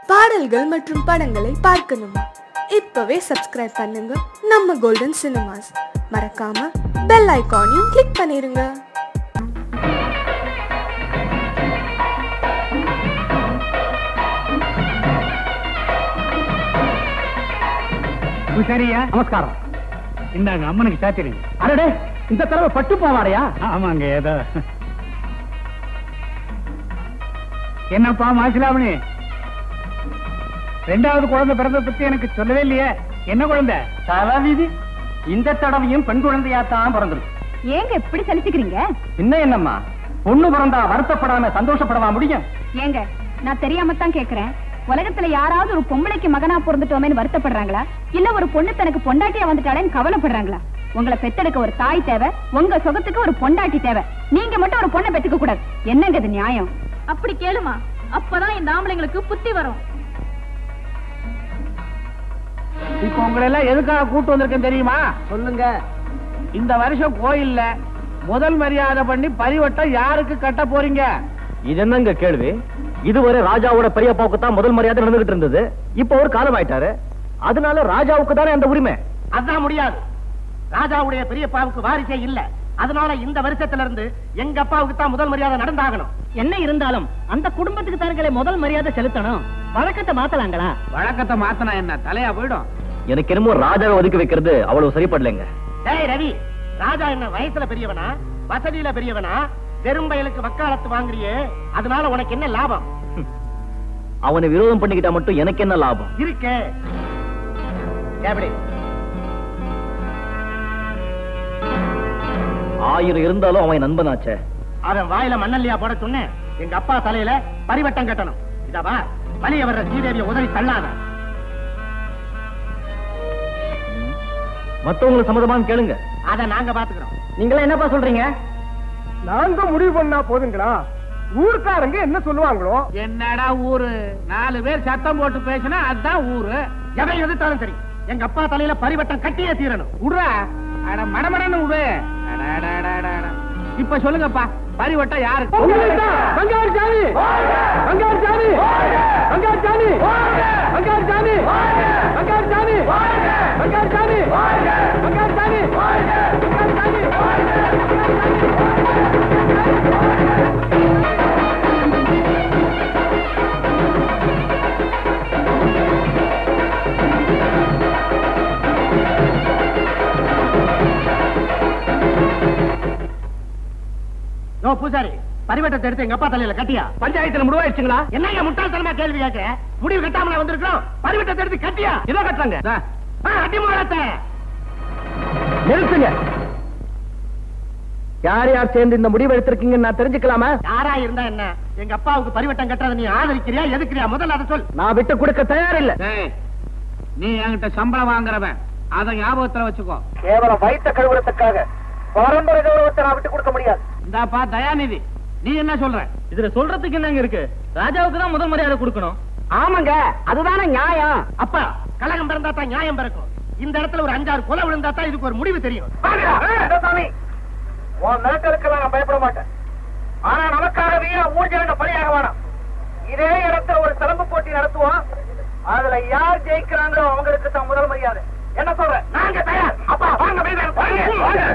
பாடல்கள் மற்றும் படங்களை பார்க்கணுமா? இப்பவே சப்ஸ்கிரைப் பண்ணுங்க நம்ம கோல்டன் சினிமாஸ். மறக்காம பெல் ஐகானையும் கிளிக் பண்ணிருங்க. சரியா? நமஸ்காரம். இந்தாங்க அம்மனுக்கு சாத்திருங்க. அடடே, இந்த தடவை பட்டு போவாடையா? ஆமாங்க. ஏதோ என்னப்பா மாசிலாமணி, ரெண்டாவது குழந்தை பிறந்த பத்தி எனக்கு சொல்லவே இல்லையே. என்ன குழந்தை? தலவிதி. இந்த தடவையும் பெண் குழந்தையாத்தான் பிறந்தது. ஏங்க இப்படி சலிச்சுக்கிறீங்க? என்னம்மா, பொண்ணு பிறந்தா வருத்தப்படாம சந்தோஷப்படவா முடியும்? ஏங்க, நான் தெரியாமத்தான் கேக்குறேன். உலகத்துல யாராவது ஒரு பொம்பளைக்கு மகனா பிறந்துட்டோமேன்னு வருத்தப்படுறாங்களா, இல்ல ஒரு பொண்ணு தனக்கு பொண்டாட்டியா வந்துட்டாளேன்னு கவலைப்படுறாங்களா? உங்களை பெத்தெடுக்க ஒரு தாய் தேவை, உங்க சுகத்துக்கு ஒரு பொண்டாட்டி தேவை. நீங்க மட்டும் ஒரு பொண்ணை பெத்துக்க கூடாது. என்னங்க இது நியாயம்? அப்படி கேளுமா, அப்பதான் இந்த ஆம்பளைங்களுக்கு புத்தி வரும். இப்ப உங்களை எல்லாம் எதுக்காக கூட்டு வந்திருக்கேன் தெரியுமா? சொல்லுங்க. இந்த வருஷம் கோயில்ல முதல் மரியாதை பண்ணி பரிவட்டம் யாருக்கு கட்ட போறீங்க? இது என்னங்க கேள்வி? இதுவரை ராஜாவோட பெரியப்பாவுக்கு தான் முதல் மரியாதை நடந்துகிட்டு இருந்தது. இப்ப ஒரு காலம் ஆயிட்டாரு, அதனால ராஜாவுக்கு தானே அந்த உரிமை. அதான் முடியாது. ராஜாவுடைய பெரியப்பாவுக்கு வாரிசே இல்ல. அதனால இந்த வருஷத்துல இருந்து எங்க அப்பாவுக்கு தான் முதல் மரியாதை நடந்தாகணும். என்ன இருந்தாலும் அந்த குடும்பத்துக்கு தானே முதல் மரியாதை செலுத்தணும். வழக்கத்தை மாத்தலாங்களா? வழக்கத்தை மாத்தனா என்ன தலையா போயிடும்? எனக்கு என்னமோ ராஜாவை ஒதுக்கி வைக்கிறது அவ்வளவு சரிப்படலைங்க. டேய் ரவி, ராஜா என்ன வயசுல பெரியவனா, வசதியில பெரியவனா? பெரும்பயலுக்கு வக்காலத்து வாங்குறியே, அதனால உனக்கு என்ன லாபம்? அவனை விரோதம் பண்ணிக்கிட்டா மட்டும் எனக்கு என்ன லாபம் இருக்கே? எப்படி? 1000 இருந்தாலும் அவன் நண்பனாச்சே. அவன் வாயில மண்ணல்லியா போட சொன்னேன். எங்க அப்பா தலையில பரிவட்டம் கட்டணும். இதவா வலிய வர்ற ஸ்ரீதேவிய உதவி தள்ளாத. மத்தவங்களை சம்மதமான்னு கேளுங்க. அத நாங்க பாத்துக்கிறோம். நீங்களா என்னப்பா சொல்றீங்க? நாங்க முடிவு பண்ணா போதுங்களா? ஊர்க்காரங்க என்ன சொல்லுவாங்களோ? என்னடா ஊரு? 4 பேர் சத்தம் போட்டு பேசினா அதுதான் ஊரு. எவன் எதிர்த்தாலும் சரி, எங்க அப்பா தலையில பரிவட்டம் கட்டியே தீரணும். விடுறா, அட மடமடன்னு விடு. இப்ப சொல்லுங்கப்பா, பரிவட்டம் யாரு? பங்காரு சாமி, பங்காரு சாமி, பங்காரு சாமி, பங்காரு சாமி, பங்காரு சாமி, பங்காரு சாமி, பங்காரு சாமி, பங்காரு சாமி. பூசாரி, பரிவட்டத்தை எடுத்து எங்க அப்பா தலையில கட்டியா? பஞ்சாயத்துல முடிவாயிடுச்சுங்களா? என்னங்க முட்டாள்தனமா கேள்வி கேட்கிற? முடிவு கட்டாமல வந்திருக்கிறோம். பரிவட்டத்தை எடுத்து கட்டியா? இதோ கட்டுறாங்க. அடிமாளத்தை நிறுத்துங்க. யார் யார் சேர்ந்து இந்த முடிவு எடுத்திருக்கீங்கன்னு நான் தெரிஞ்சுக்கலாமா? யாரா இருந்தா என்ன? எங்க அப்பாவுக்கு பரிவட்டம் கட்டுறத நீ ஆதரிக்கிறியா, எதுக்குறியா? முதல்ல அதை சொல். நான் விட்டு கொடுக்க தயாரில்லை. நீ என்கிட்ட சம்பளம் வாங்குறவன், அதை ஞாபகத்துல வச்சுக்கோ. கேவலம் வயிற்ற கழுவுறதுக்காக பரம்பரை கௌரவத்தை நான் விட்டு கொடுக்க முடியாது. இந்தாப்பா தயாநிதி, நீ என்ன சொல்ற? இதுல சொல்றதுக்கு என்னங்க இருக்கு? ராஜாவுக்கு தான் முதல் மரியாதை கொடுக்கணும். ஆமாங்க, அதுதானே நியாயம். அப்பா, கலகம் பிறந்தா தான் நியாயம் பிறக்கும். இந்த இடத்துல ஒரு 5-6 கொலை விழுந்தா தான் இதுக்கு ஒரு முடிவு தெரியும். சாமி, உன் மிரட்டலுக்கெல்லாம் நான் பயப்பட மாட்டேன். ஆனா நமக்காகவே ஊர்ஜனங்க பலியாக வேணாம். இதே இடத்துல ஒரு சிலம்பு போட்டி நடத்துவோம். அதுல யார் ஜெயிக்கிறாங்களோ அவங்களுக்கு தான் முதல் மரியாதை. என்ன சொல்ற? நாங்க தயார். அப்பா வாங்க, வாங்க.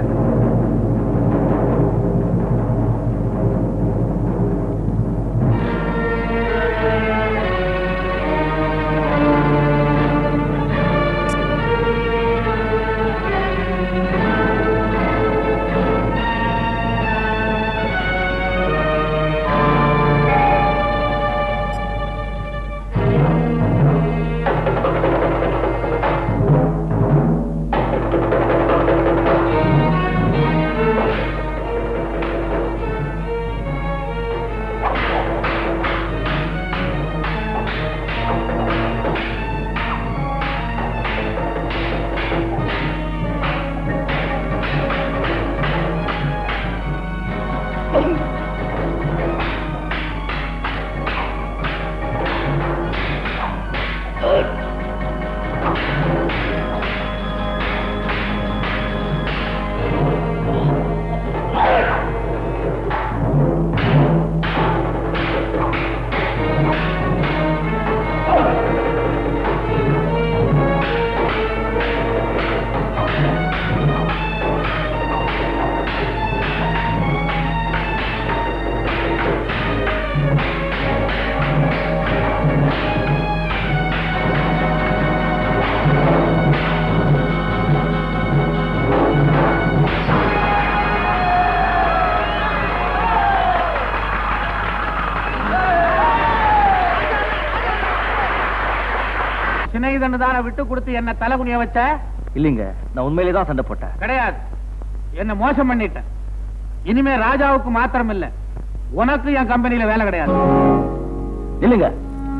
சிநேகிதன்னு தானே விட்டு கொடுத்து என்ன தலைகுனிய வச்ச? இல்லைங்க, நான் உண்மையிலே தான் சண்டை போட்டேன். கிடையாது, என்ன மோசம் பண்ணிட்டேன். இனிமே ராஜாவுக்கு மாத்திரம் இல்ல, உனக்கு என் கம்பெனியில வேலை கிடையாது. இல்லைங்க,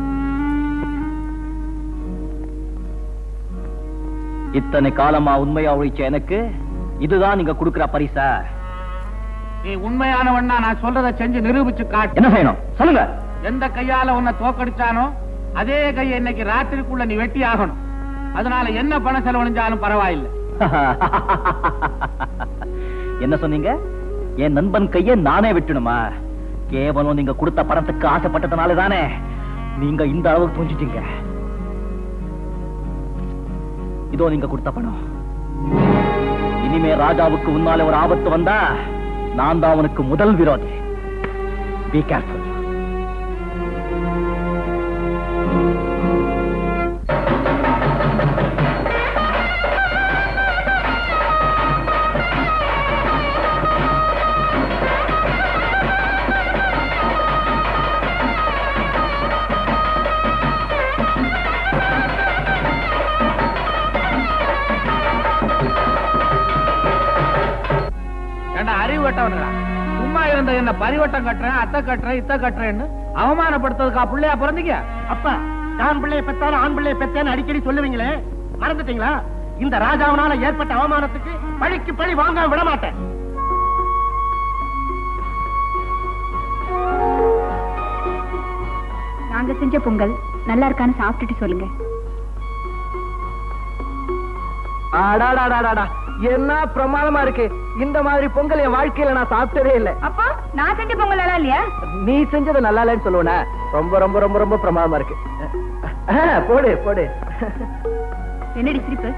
இத்தனை காலமா உண்மையா ஒழிச்ச எனக்கு இதுதான் நீங்க கொடுக்கிற பரிசா? நீ உண்மையானவன்னா நான் சொல்றதை செஞ்சு நிரூபிச்சு காட்டு. என்ன செய்யணும் சொல்லுங்க. எந்த கையால உன்னை தோக்கடிச்சானோ அதே கையை இன்னைக்கு ராத்திரிக்குள்ள நீ வெட்டி ஆகணும். அதனால என்ன பணம் செலவழிஞ்சாலும் பரவாயில்லை. என்ன சொன்னீங்க? என் நண்பன் கையை நானே வெட்டணுமா? கேவலம் நீங்க கொடுத்த பணத்துக்கு ஆசைப்பட்டதுனால தானே நீங்க இந்த அளவுக்கு துணிச்சிட்டீங்க. இதோ நீங்க கொடுத்த பணம். இனிமே ராஜாவுக்கு முன்னாலே ஒரு ஆபத்து வந்தா நான் தான் அவனுக்கு முதல் விரோதி. Be careful. அறிவு கட்டவனுங்களா? சும்மா இருந்த என்ன பரிவட்டம் கட்டுறேன், அத்தை கட்டுறேன், இத்த கட்டுறேன்னு அவமானப்படுத்துறதுக்கா பிள்ளையா பிறந்தீங்க? அப்பா, ஆண் பிள்ளைய பெத்தாலும் ஆண் பிள்ளைய பெத்தேன்னு அடிக்கடி சொல்லுவீங்களே, மறந்துட்டீங்களா? இந்த ராஜாவனால ஏற்பட்ட அவமானத்துக்கு பழிக்கு பழி வாங்க விட மாட்டேன். நாங்க செஞ்ச பொங்கல் நல்லா இருக்கான்னு சாப்பிட்டுட்டு சொல்லுங்க. என்ன பிரமாதமா இருக்கு. இந்த மாதிரி பொங்கல் என் வாழ்க்கையில நான் சாப்பிட்டதே இல்ல. அப்பா, நான் செஞ்ச பொங்கல் நல்லா இல்லையா? நீ செஞ்சது நல்லா இல்லைன்னு சொல்லுவன. ரொம்ப ரொம்ப ரொம்ப ரொம்ப பிரமாதமா இருக்கு. போடு போடு. என்னடி சிரிப்பு?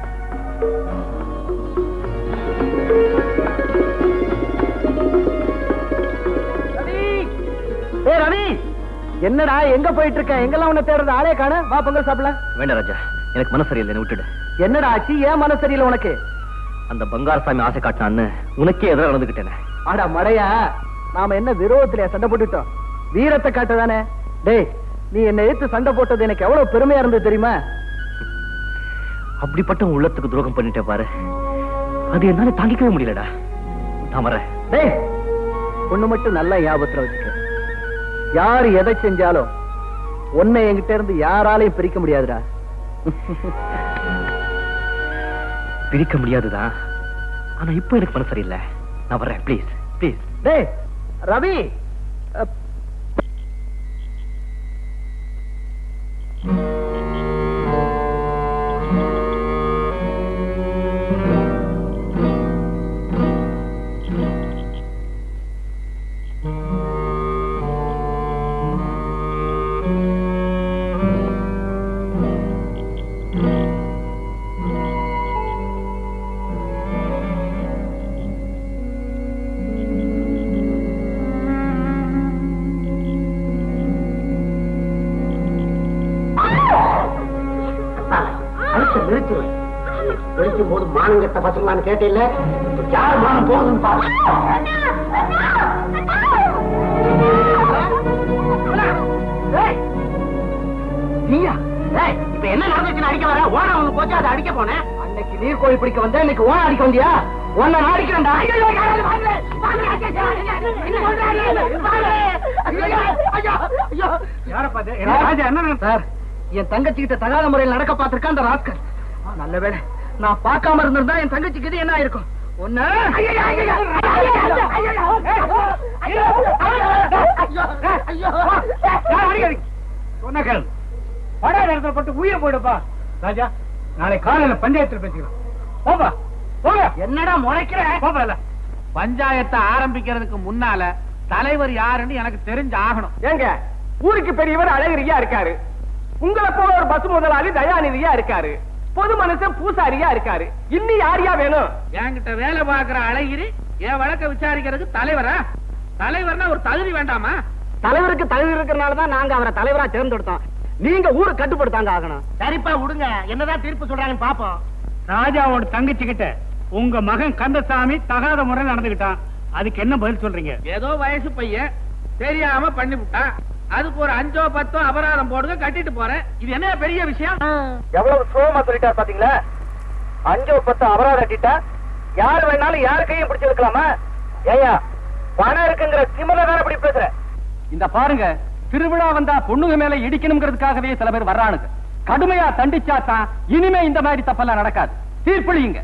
ரவி, என்னடா எங்க போயிட்டு இருக்க? எங்கெல்லாம் உன்னை தேடுறது? ஆளே காண. வா பொங்கல் சாப்பிடல. வேண்டாம் ராஜா, எனக்கு மனசு சரியில்லை, விட்டுடு. என்னடா ஆச்சு? ஏன் மனசு சரியில்லை உனக்கு? அந்த பங்காரசாமி ஆசை காட்டினான்னு உனக்கே எதிராக நடந்துகிட்டேன். ஆடா மடையா, நாம என்ன விரோதத்திலே சண்டை போட்டுட்டோம்? வீரத்தை காட்டதானே. டேய், நீ என்ன எடுத்து சண்டை போட்டது எனக்கு எவ்வளவு பெருமையா இருந்தது தெரியுமா? அப்படிப்பட்ட உள்ளத்துக்கு துரோகம் பண்ணிட்டே பாரு, அது என்னால தாங்கிக்கவே முடியலடா. நான் வரேன். டேய், ஒண்ணு மட்டும் நல்லா ஞாபகத்துல வச்சுக்க. யாரு எதை செஞ்சாலும் உன்னை என்கிட்ட இருந்து யாராலையும் பிரிக்க முடியாதுடா. பிரிக்க முடியாதுதான், ஆனா இப்ப எனக்கு மனசு சரியில்லை. நான் வரேன், ப்ளீஸ் ப்ளீஸ். டேய் ரவி, வெடிக்கும் போது மானம் கட்ட பசங்களான்னு கேட்டேன். யார் மானம் போகுதுன்னு பாரு. இப்ப என்ன நடந்துச்சுன்னு அடிக்க வர? ஓனா ஒண்ணு போச்சு, அதை அடிக்க போனேன். அன்னைக்கு நீர் கோழி பிடிக்க வந்தேன், இன்னைக்கு ஓன அடிக்க வந்தியா? உன்னை நான் அடிக்கிறேன்டா. சார், என் தங்கச்சி கிட்ட தகாத முறையில் நடக்க பார்த்திருக்கான் அந்த ராஸ்கல். நல்ல வேளை நான் பார்க்காம இருந்திருந்தா என் தங்கச்சிக்கு இது என்ன ஆயிருக்கும்? ஒண்ணு உயிரை போடுப்பா ராஜா. நாளை காலையில பஞ்சாயத்துல பேசிக்கலாம். போப்பா போங்க. என்னடா முறைக்கிற? போப்பல. பஞ்சாயத்தை ஆரம்பிக்கிறதுக்கு முன்னால தலைவர் யாருன்னு எனக்கு தெரிஞ்சு ஆகணும். ஏங்க, ஊருக்கு பெரியவர் அழகிரியா இருக்காரு, உங்களை போல ஒரு பஸ் முதலாளி தயாநிதியா இருக்காரு, பொது மனுஷன் பூசாரியா இருக்காரு. இன்னும் யாரியா வேணும்? என்கிட்ட வேலை பார்க்கிற அழகிரி என் வழக்க விசாரிக்கிறதுக்கு தலைவரா? தலைவர்னா ஒரு தகுதி வேண்டாமா? தலைவருக்கு தகுதி இருக்கிறனாலதான் நாங்க அவரை தலைவரா தேர்ந்தெடுத்தோம். நீங்க ஊரை கட்டுப்படுத்தாங்க ஆகணும். சரிப்பா விடுங்க, என்னதான் தீர்ப்பு சொல்றாங்கன்னு பாப்போம். ராஜாவோட தங்கச்சி கிட்ட உங்க மகன் கந்தசாமி தகாத முறை நடந்துகிட்டான், அதுக்கு என்ன பதில் சொல்றீங்க? ஏதோ வயசு பையன் தெரியாம பண்ணி விட்டான். அதுக்கு ஒரு 5 or 10 அபராதம் போடுங்க, கட்டிட்டு போறேன். இது என்ன பெரிய விஷயம்? எவ்வளவு சோமா சொல்லிட்டார் பாத்தீங்களா? 5 or 10 அபராதம் கட்டிட்டா யார் வேணாலும் யார் கையும் பிடிச்சிருக்கலாமா? ஏயா பணம் இருக்குங்கிற திமிர வேற அப்படி பேசுற? இந்த பாருங்க, திருவிழா வந்தா பொண்ணுங்க மேல இடிக்கணுங்கிறதுக்காகவே சில பேர் வர்றானுங்க. கடுமையா தண்டிச்சா தான் இனிமே இந்த மாதிரி தப்பெல்லாம் நடக்காது. தீர்ப்பளியுங்க.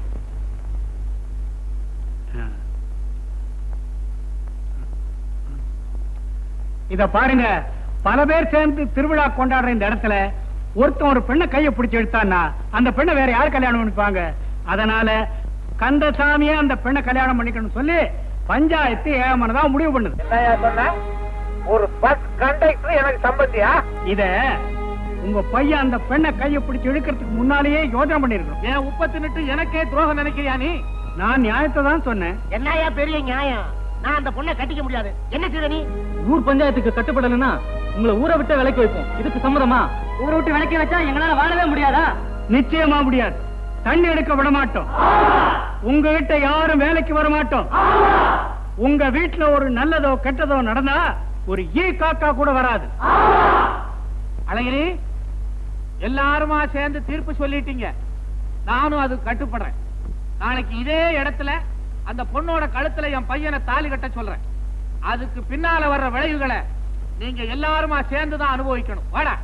இத பாருங்க, பல பேர் சேர்ந்து திருவிழா கொண்டாடுற இந்த இடத்துல ஒருத்தன் ஒரு பெண்ணை கையை பிடிச்சு எடுத்தான்னா அந்த பெண்ணை வேற யார் கல்யாணம் பண்ணிப்பாங்க? அதனால கந்தசாமியே அந்த பெண்ணை கல்யாணம் பண்ணிக்கணும் சொல்லி பஞ்சாயத்து ஏகமானதா முடிவு பண்ணுது. என்னையா சொன்ன? ஒரு பஸ் கண்டக்டர் எனக்கு சம்பந்தியா? இத உங்க பையன் அந்த பெண்ணை கையை பிடிச்சு இழுக்கிறதுக்கு முன்னாலேயே யோசனை பண்ணிருக்கணும். ஏன் உப்ப தின்னுட்டு எனக்கே துரோகம் நினைக்கிறியா நீ? நான் நியாயத்தை தான் சொன்னேன். என்னையா பெரிய நியாயம்? நான் அந்த பொண்ணை கட்டிக்க முடியாது. என்ன செய்த நீ? ஊர் பஞ்சாயத்துக்கு கட்டுப்படலன்னா உங்களை ஊரை விட்டு விலைக்கு வைப்போம். இதுக்கு சம்மதமா? ஊரை விட்டு விலைக்கு வச்சா எங்களால வாழவே முடியாதா? நிச்சயமா முடியாது. தண்ணி எடுக்க விட மாட்டோம். உங்க கிட்ட யாரும் வேலைக்கு வர மாட்டோம். உங்க வீட்டுல ஒரு நல்லதோ கெட்டதோ நடந்தா ஒரு ஈ காக்கா கூட வராது. அழகிரி, எல்லாருமா சேர்ந்து தீர்ப்பு சொல்லிட்டீங்க. நானும் அது கட்டுப்படுறேன். நாளைக்கு இதே இடத்துல அந்த பொண்ணோட கழுத்துல என் பையனை தாலி கட்ட சொல்றேன். அதுக்கு பின்னால வர்ற விளைவுகளை நீங்க எல்லாருமா சேர்ந்துதான் அனுபவிக்கணும். வாடா.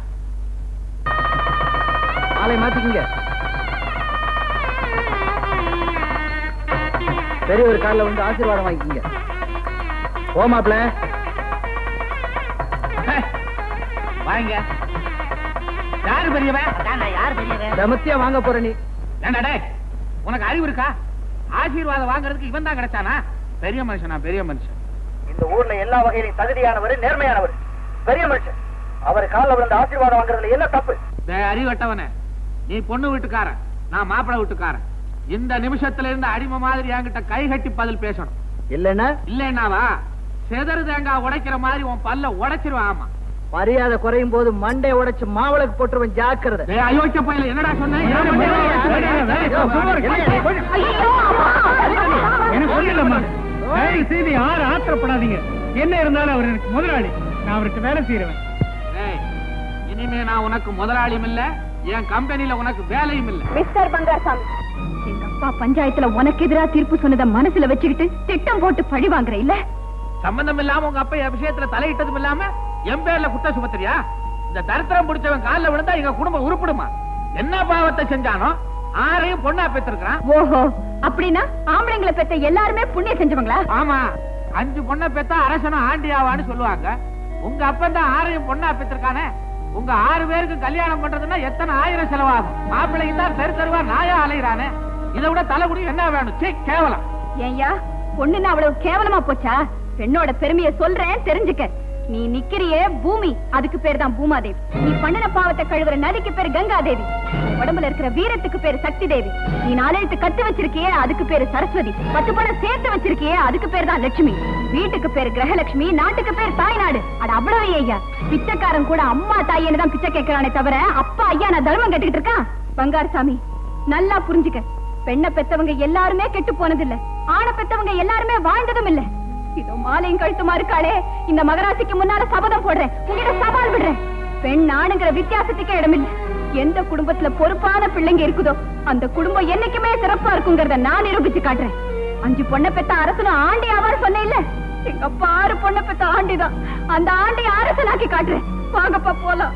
ஆளை மாத்திக்கிங்க. பெரிய ஒரு காலில் வந்து ஆசீர்வாதம் வாங்கிக்கிங்க. ஓ மாப்ள வாங்க. யாரு பெரியவன்? யார் பெரியவன்? செமத்தியா வாங்க போற நீ. ஏண்டா டேய், உனக்கு அறிவு இருக்கா? ஆசீர்வாதம் வாங்குறதுக்கு இவன் தான் கிடைச்சானா? பெரிய மனுஷனா? பெரிய மனுஷன். இந்த ஊர்ல எல்லா வகையிலும் தகுதியானவர், நேர்மையானவர், பெரிய மனுஷன். அவர் காலில் விழுந்த ஆசீர்வாதம் வாங்குறதுல என்ன தப்பு? அறிவட்டவனே, நீ பொண்ணு வீட்டுக்காரன், நான் மாப்பிள்ளை வீட்டுக்காரன். இந்த நிமிஷத்துல இருந்து அடிமை மாதிரி என்கிட்ட கை கட்டி பதில் பேசணும். இல்லைன்னாவா செதறு தேங்காய் உடைக்கிற மாதிரி உன் பல்ல உடைச்சிருவான். ஆமா, மரியாதை குறையும் போது மண்டை உடைச்சு மாவளுக்கு போட்டுருவன். ஜாக்கிரதை. அயோக்கிய பையல, என்னடா சொன்ன? செய்தி யாரு ஆத்திரப்படாதீங்க. என்ன இருந்தாலும் அவர் எனக்கு முதலாளி. நான் அவருக்கு வேலை செய்யறேன். இனிமே நான் உனக்கு முதலாளியும் இல்ல, என் கம்பெனில உனக்கு வேலையும் இல்ல. மிஸ்டர் பங்காரசாமி, எங்க அப்பா பஞ்சாயத்துல உனக்கு எதிரா தீர்ப்பு சொன்னதை மனசுல வச்சுக்கிட்டு திட்டம் போட்டு பழி வாங்குற இல்ல? சம்பந்தம் இல்லாம உங்க அப்பா என் விஷயத்துல தலையிட்டதும் இல்லாம என் பேர்ல குற்ற சுமத்திரியா? இந்த தரித்திரம் பிடிச்சவன் காலில் விழுந்தா எங்க குடும்பம் உருப்படுமா? என்ன பாவத்தை செஞ்சானோ ஆரையும் பொண்ணா பெற்றிருக்கான். ஓஹோ, அப்படின்னா ஆம்பளைங்களை பெற்ற எல்லாருமே புண்ணியம் செஞ்சவங்களா? ஆமா, 5 பொண்ணை பெத்தா அரசனும் ஆண்டியாவான்னு சொல்லுவாங்க. உங்க அப்பன் தான் 6 பொண்ணா பெற்றிருக்கானே. உங்க 6 பேருக்கு கல்யாணம் பண்றதுன்னா எத்தனை ஆயிரம் செலவாகும்? மாப்பிள்ளைக்கு தான் தெரு தெருவா நாயா அலைகிறானே. இதை விட தலைகுடி என்ன வேணும்? சீ, கேவலம். ஏய்யா, பொண்ணுன்னா அவ்வளவு கேவலமா போச்சா? பெண்ணோட பெருமையை சொல்றேன், தெரிஞ்சுக்க. நீ நிக்கிறியே பூமி, அதுக்கு பேர் தான் பூமாதேவி. நீ பண்ணின பாவத்தை கழுவுற நதிக்கு பேர் கங்காதேவி. உடம்புல இருக்கிற வீரத்துக்கு பேரு சக்தி தேவி. நீ 4 எழுத்து கத்து வச்சிருக்கியே, அதுக்கு பேரு சரஸ்வதி. 10 பணம் சேர்த்து வச்சிருக்கியே, அதுக்கு பேர் தான் லட்சுமி. வீட்டுக்கு பேரு கிரகலட்சுமி, நாட்டுக்கு பேர் தாய்நாடு. அட அவ்வளவு ஐயா, பிச்சைக்காரன் கூட அம்மா தாயேன்னு தான் பிச்சை கேட்கிறானே தவிர அப்பா ஐயா நான் தர்மம் கட்டிக்கிட்டு இருக்கான். பங்காரசாமி, நல்லா புரிஞ்சுக்க. பெண்ணை பெத்தவங்க எல்லாருமே கெட்டு போனதில்ல, ஆணை பெத்தவங்க எல்லாருமே வாழ்ந்ததும் இல்ல. இதோ மாலையும் கழுத்துமா இருக்காளே, இந்த மகராசிக்கு முன்னால சபதம் போடுறேன், உங்ககிட்ட சவால் விடுறேன். பெண் ஆணுங்கிற வித்தியாசத்துக்கே இடமில்லை. எந்த குடும்பத்துல பொறுப்பான பிள்ளைங்க இருக்குதோ அந்த குடும்பம் என்னைக்குமே சிறப்பா இருக்குங்கிறத நான் நிரூபிச்சு காட்டுறேன். 5 பொண்ணை பெத்த அரசனும் ஆண்டி ஆவார் சொன்ன இல்ல, எங்க அப்பா 6 பொண்ணை பெத்த ஆண்டிதான். அந்த ஆண்டி அரசனாக்கி காட்டுறேன். வாங்கப்பா போலாம்.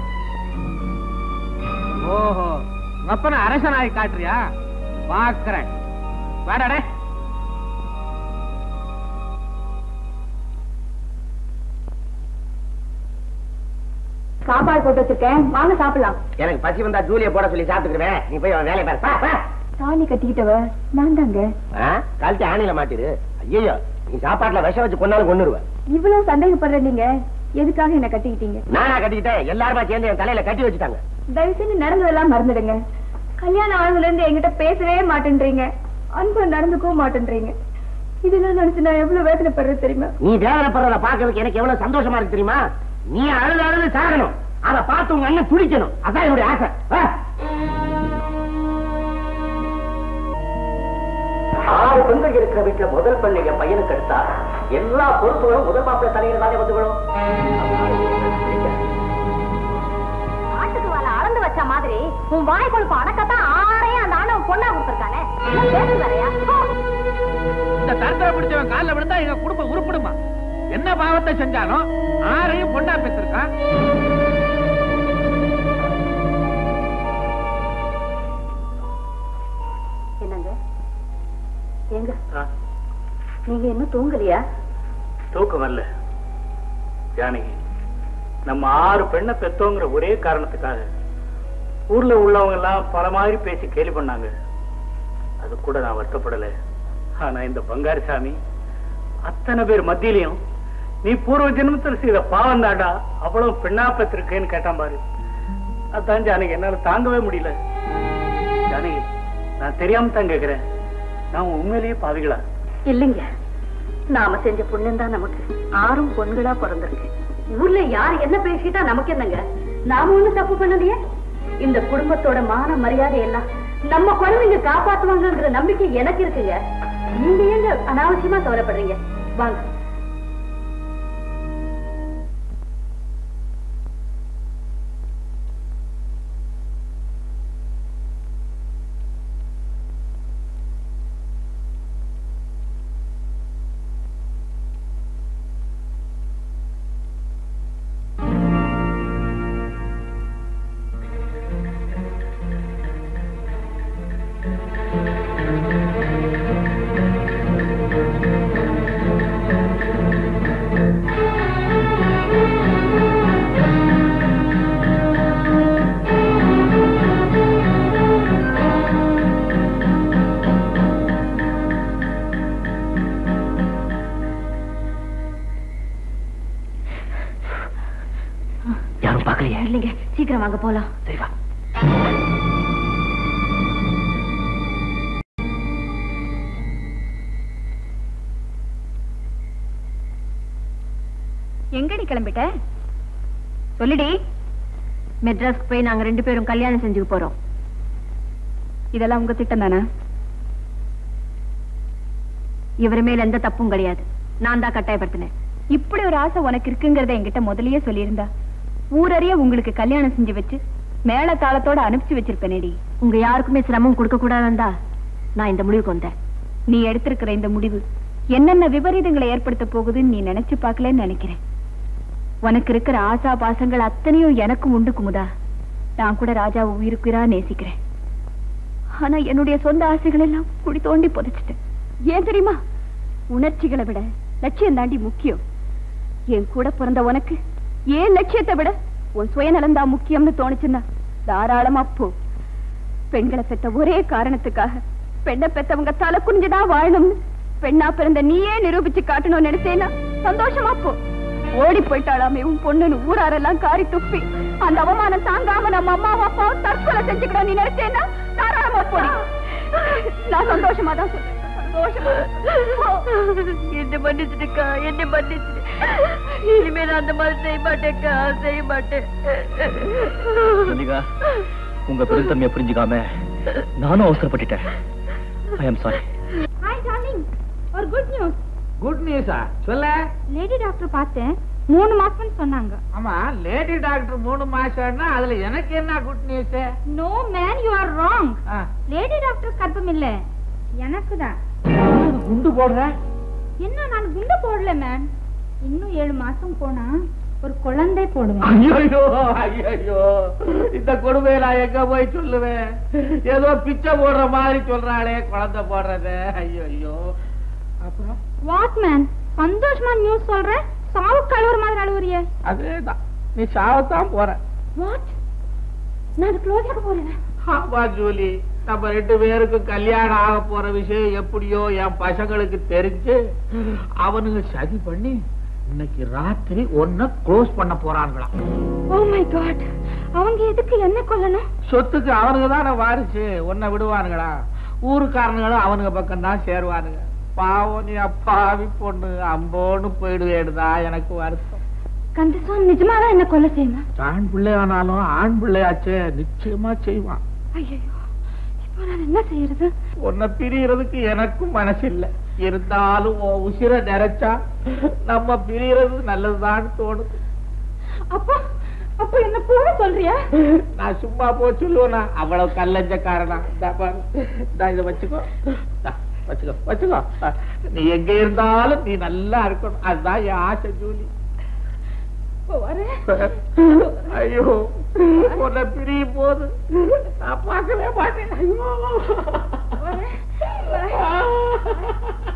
ஓஹோ, அப்பன அரசனாய் காட்டுறியா? பாக்குறேன். வேடடே. சாப்பாடு போட்டு வச்சிருக்கேன், வாங்க சாப்பிடலாம். எனக்கு பசி வந்தா ஜூலிய போட சொல்லி சாப்பிட்டுக்கிறேன். நீ போய் வேலையை பாரு. தாலி கட்டிக்கிட்டவ நான் தாங்க. கழுத்து ஆணில மாட்டிரு. ஐயோ, நீ சாப்பாட்டுல விஷம் வச்சு கொண்டாலும் கொண்டுருவேன். இவ்வளவு சந்தேகப்படுற நீங்க எதுக்காக என்ன கட்டிக்கிட்டீங்க? நானா கட்டிக்கிட்டேன்? எல்லாருமா சேர்ந்து என் தலையில கட்டி வச்சுட்டாங்க. தயவு செஞ்சு நடந்ததெல்லாம் மறந்துடுங்க. கல்யாணம் ஆனதுல இருந்து என்கிட்ட பேசவே மாட்டேன்றீங்க, அன்பு நடந்துக்கவும் மாட்டேன்றீங்க. இதெல்லாம் நினைச்சு நான் எவ்வளவு வேதனைப்படுறது தெரியுமா? நீ வேதனைப்படுறத பாக்குறதுக்கு எனக்கு எவ்வளவு சந்தோஷமா இருக்கு தெரியுமா? நீ அழுது அழுது சாகணும், அதை பார்த்து உங்க அண்ணன் துடிக்கணும். அதான் என்னுடைய ஆசை. 6 பெண்கள் இருக்கிற வீட்டுல முதல் பெண்ணை என் பையனுக்கு எடுத்தா எல்லா பொறுப்புகளும் முதல் மாப்பிள்ளை தலையில தானே வந்து விடும். ஆட்டுக்கு வாழ அளந்து வச்ச மாதிரி உன் வாய் கொழுப்பு அடக்கத்தான் ஆறையும் அந்த ஆண்டவன் பொண்ணா கொடுத்துருக்கானே. இந்த தரத்துல பிடிச்சவன் காலில் விழுந்தா எங்க குடும்பம் உருப்பிடுமா? என்ன பாவத்தை செஞ்சாலும் ஆறையும் பொண்ணா பெற்றிருக்கான். என்னங்க ஏங்க நீங்க இன்னும் தூங்கலையா? தூக்கம் வரல ஜானகி. நம்ம 6 பெண்ணை பெத்தோங்கிற ஒரே காரணத்துக்காக ஊர்ல உள்ளவங்க எல்லாம் பல மாதிரி பேசி கேலி பண்ணாங்க. அது கூட நான் வருத்தப்படல. ஆனா இந்த பங்காரிசாமி அத்தனை பேர் மத்தியிலையும் நீ பூர்வ ஜென்மத்தில் செய்த பாவம் தாண்டா அவ்வளவு பெண்ணா பெற்றிருக்கேன்னு கேட்டான் பாரு. அதான் ஜானகி என்னால தாங்கவே முடியல. ஜானகி நான் தெரியாம தான் கேட்கிறேன், நான் உண்மையிலேயே பாவிகளா? இல்லைங்க, நாம செஞ்ச புண்ணியம் தான் நமக்கு 6 பொண்களா பிறந்திருக்கு. ஊர்ல யாரு என்ன பேசிட்டா நமக்கு என்னங்க? நாம ஒண்ணும் தப்பு பண்ணலையே. இந்த குடும்பத்தோட மான மரியாதை எல்லாம் நம்ம குழந்தைங்க காப்பாத்துவாங்கங்கிற நம்பிக்கை எனக்கு இருக்குங்க. நீங்க ஏங்க அனாவசியமா கவலைப்படுறீங்க? வாங்க. இல்லைங்க, சீக்கிரம் வாங்க போலாம். சரி வா. எங்கடி கிளம்பிட்ட? சொல்லுடி. மெட்ராஸ்க்கு போய் நாங்க 2 பேரும் கல்யாணம் செஞ்சுக்க போறோம். இதெல்லாம் உங்க திட்டம் தானே? இவர் மேல எந்த தப்பும் கிடையாது. நான் தான் கட்டாயப்படுத்தினேன். இப்படி ஒரு ஆசை உனக்கு இருக்குங்கிறத என்கிட்ட முதல்லயே சொல்லியிருந்தா ஊரறிய உங்களுக்கு கல்யாணம் செஞ்சு வச்சு மேல தாளத்தோட அனுப்பிச்சு வச்சிருப்பேனேடி. உங்க யாருக்குமே சிரமம் கொடுக்க கூடாதுந்தா நான் இந்த முடிவுக்கு வந்தேன். நீ எடுத்திருக்கிற இந்த முடிவு என்னென்ன விபரீதங்களை ஏற்படுத்த போகுதுன்னு நீ நினைச்சு பார்க்கலன்னு நினைக்கிறேன். உனக்கு இருக்கிற ஆசா பாசங்கள் அத்தனையும் எனக்கும் உண்டு குமுதா. நான் கூட ராஜாவை உயிருக்குயிரா நேசிக்கிறேன். ஆனா என்னுடைய சொந்த ஆசைகள் எல்லாம் குடி தோண்டி புதைச்சிட்டேன். ஏன் தெரியுமா? உணர்ச்சிகளை விட லட்சியம் தாண்டி முக்கியம். என் கூட பிறந்த உனக்கு ஏன் லட்சியத்தை விட உன் சுயநலம் தான் முக்கியம்னு தோணுச்சுன்னா தாராளமா போ. பெண்களை பெத்த ஒரே காரணத்துக்காக பெண்ணை பெத்தவங்க தலை குனிஞ்சுதான் வாழணும்னு பெண்ணா பிறந்த நீயே நிரூபிச்சு காட்டணும்னு நினைச்சேன்னா சந்தோஷமா போ. ஓடி போயிட்டாளாமே உன் பொண்ணுன்னு ஊராரெல்லாம் காரி துப்பி அந்த அவமானம் தாங்காம நம்ம அம்மாவும் அப்பாவும் தற்கொலை செஞ்சுக்கணும் நீ நினைச்சேன்னா தாராளமா போடி. நான் சந்தோஷமா தான் சொல்றேன். என்ன மன்னிச்சுட்டுக்கா, என்ன மன்னிச்சுட்டு. இனிமே நான் அந்த மாதிரி செய்ய மாட்டேக்கா, செய்ய மாட்டேன். உங்க பெருந்தன்மையை புரிஞ்சுக்காம நானும் அவசரப்பட்டுட்டேன். I am sorry. Hi darling, ஒரு குட் நியூஸ். குட் நியூஸா? சொல்ல. லேடி டாக்டர் பார்த்தேன், 3 மாசம்னு சொன்னாங்க. ஆமா, லேடி டாக்டர் 3 மாசம்னா அதுல எனக்கு என்ன good news? No man, you are wrong. Lady doctor கர்ப்பம் இல்ல, எனக்கு தான். குண்டு போடுற? என்ன, நான் குண்டு போடல மேன். இன்னும் 7 மாசம் போனா ஒரு குழந்தை போடுவேன். ஐயோ ஐயோ, இந்த கொடுமையை நான் எங்க போய் சொல்லுவேன்? ஏதோ பிச்சை போடுற மாதிரி சொல்றாளே குழந்தை போடுறது. ஐயோ. அப்புறம் வாட் மேன், சந்தோஷமா நியூஸ் சொல்ற, சாவு கழுவுற மாதிரி அழுவுறிய? அதேதான், நீ சாவத்தான் போற. வாட்? நான் க்ளோஸ் ஆக போறேன். ஆமா ஜூலி, நம்ம 2 பேருக்கும் கல்யாணம் ஆக போற விஷயம் எப்படியோ என் பசங்களுக்கு தெரிஞ்சு அவனுங்க சதி பண்ணி இன்னைக்கு ராத்திரி ஒன்ன க்ளோஸ் பண்ண போறானுங்களாம். ஓ மை காட், அவங்க எதுக்கு என்ன கொல்லணும்? சொத்துக்கு அவனுங்க தானே வாரிசு, ஒன்ன விடுவானுங்களா? ஊருக்காரனுங்களும் அவனுங்க பக்கம் தான் சேருவானுங்க. பாவம், நீ அப்பாவி பொண்ணு அம்போன்னு போயிடுவேடுதான் எனக்கு வருத்தம். கந்தசாமி நிஜமாதான் என்ன கொல்ல செய்யணும்? ஆண் பிள்ளை ஆனாலும் ஆண் பிள்ளையாச்சே, நிச்சயமா செய்வான். ஐயோ, இப்போ நான் என்ன செய்யறது? உன்னை பிரியறதுக்கு எனக்கும் மனசு இல்ல. இருந்தாலும் உசிர நிறைச்சா நம்ம பிரியறது நல்லதுதான் தோணுது. அப்பா அப்ப என்ன போக சொல்றியா? நான் சும்மா போ சொல்லுவேனா? அவ்வளவு கல்லஞ்ச காரணம். இதை வச்சுக்கோ வச்சுக்கோ வச்சுக்கோ. நீ எங்க இருந்தாலும் நீ நல்லா இருக்கணும், அதுதான் என் ஆசை ஜூலி. ஐயோ உன்னை பிரியும் போது நான் பார்க்கவே மாட்டேன். ஐயோ